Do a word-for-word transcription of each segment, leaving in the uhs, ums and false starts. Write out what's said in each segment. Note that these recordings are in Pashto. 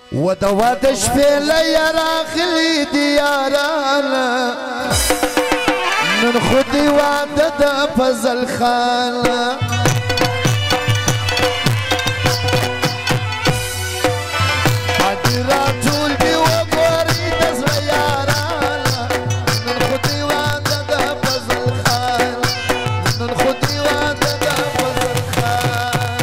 ودوا د شپې لیا راغلي دي یارانه نن خو دې واده د فضل خانه حاضر ټول دې وګوري د زړه یارانه نن خو دې واده د فضل خانه نن خو دې واده د فضل خانه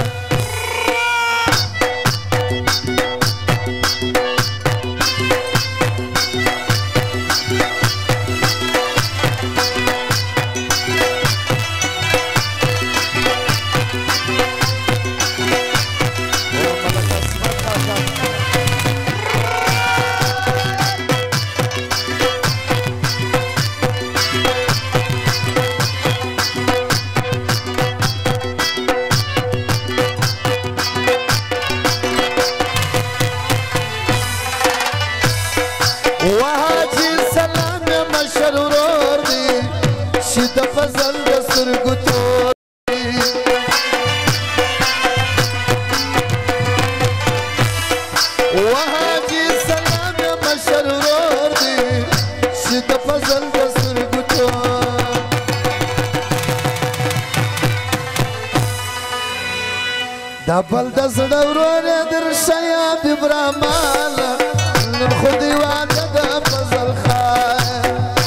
دبل د زړه ورونه در شیاب ابراهیمان نن خو دې واده د فضل خان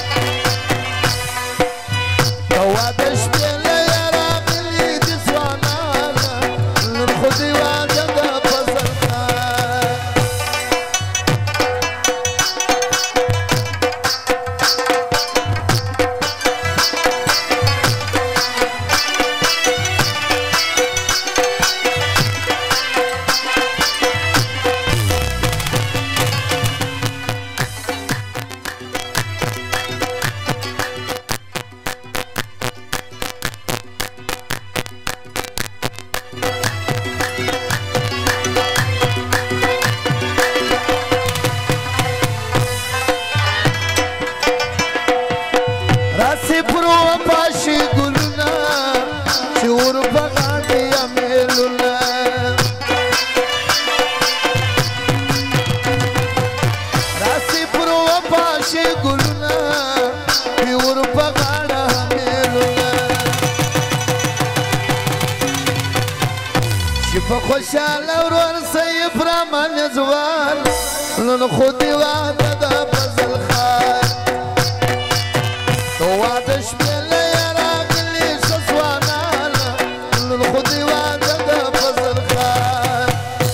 د واده شپې لیا راغلي دي ځوانان نن خو دې واده د فضل خان خوشاله ورور سي برمان ځوان نن خو دې واده د فضل خان د واده شپې لیا راغلي ښه ځوانان نن خو دې واده د فضل خان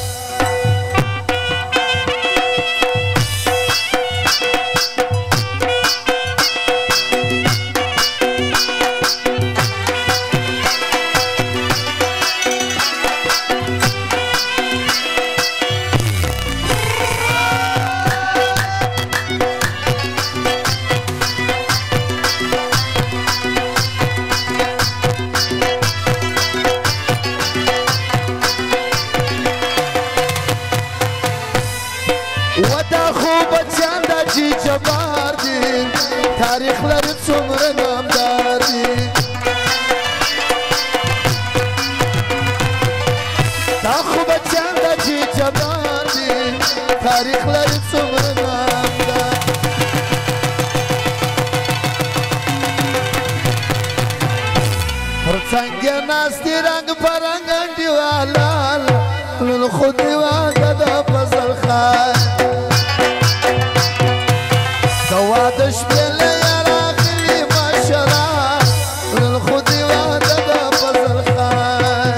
تاریخ لري څومره نامدار دي دا خو بچیان د چې جبار دي تاریخ لري څومره نامدار پر څنګه ناستې رنګ په رنګ انډیوالان نن خو دې واده د فضل خان د واده شپې لیا راغلي مشران نن خو دې واده د فضل خان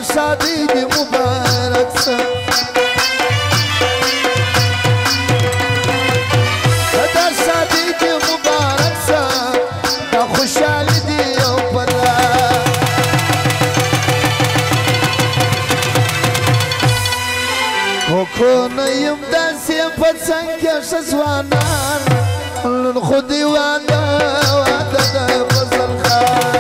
شادي دي مبارك سه دا شادي دي مبارك سه دا خوشحالي دي یو پلا کوکو نیم داسې په څنګ کې ښه ځوانان نن خو دې واده واده د فضل خان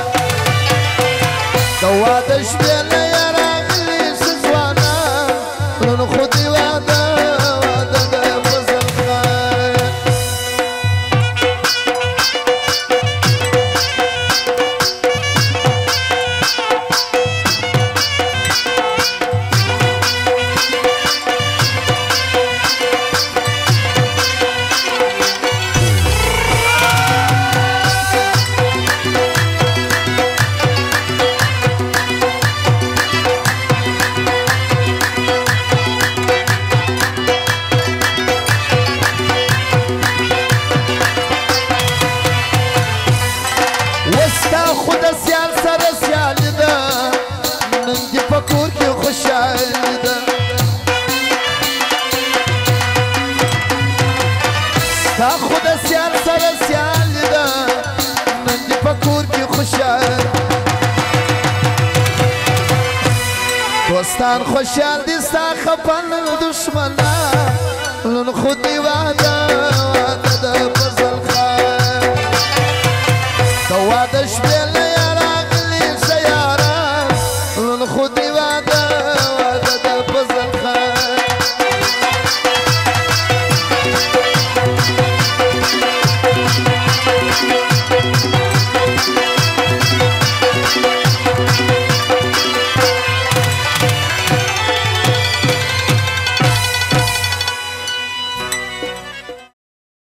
د واده شپې نه یې راغلي ښه ځوانان نن خو دې واده واده د فضل خان دوستان خوشحال دي ستا خپل دشمنان نن خو دې واده واده د فضل خان د واده شپې نه یې راغلي ښه یاران نن خو دې واده